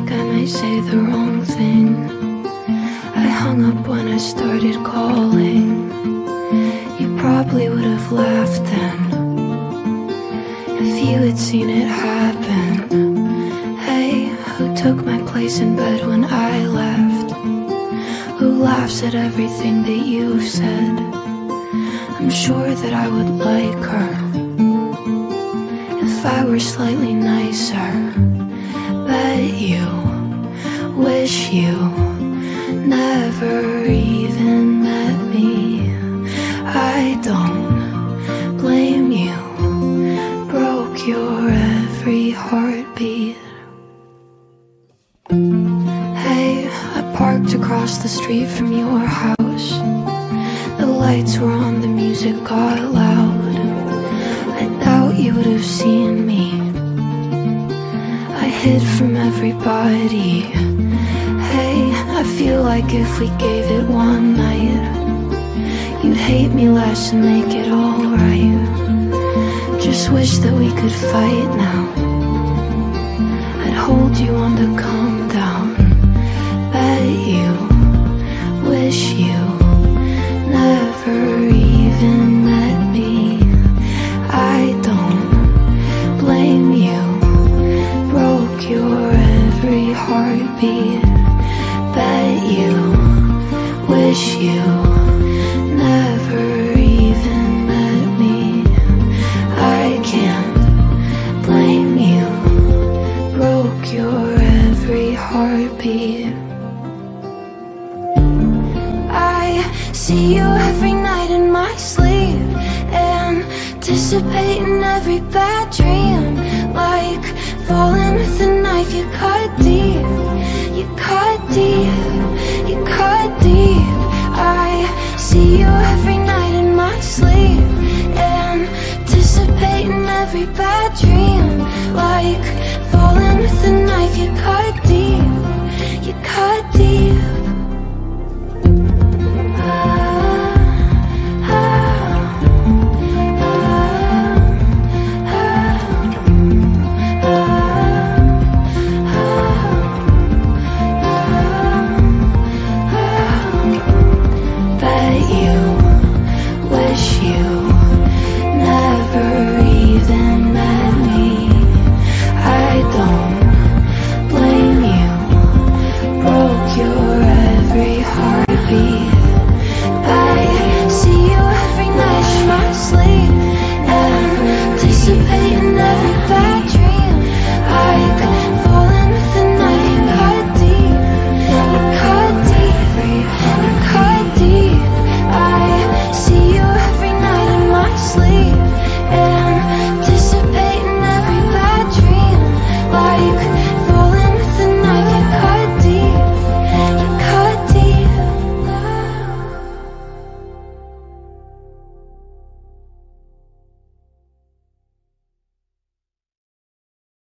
like I might say the wrong thing. I hung up when I started calling. You probably would have laughed then if you had seen it happen. Hey, who took my place in bed when I left? Who laughs at everything that you've said? I'm sure that I would like her if I were slightly nicer. Bet you wish you never even met me. I don't blame you. Broke your every heartbeat. Hey, I parked across the street from your house. The lights were on, the music got loud. I doubt you would have seen me. I hid from everybody. Hey, I feel like if we gave it one night, you'd hate me less and make it alright. Just wish that we could fight now. I'd hold you on to calm down. Bet you wish you never even met me. I don't blame you. Broke your every heartbeat. Bet you wish you never even met me. I can't blame you. Broke your every heartbeat. I see you every night in my sleep, anticipating every bad dream. Like falling with a knife, you cut deep. You cut deep, you cut deep. I see you every night in my sleep, anticipating every bad dream. Like falling with a knife, you cut deep. You cut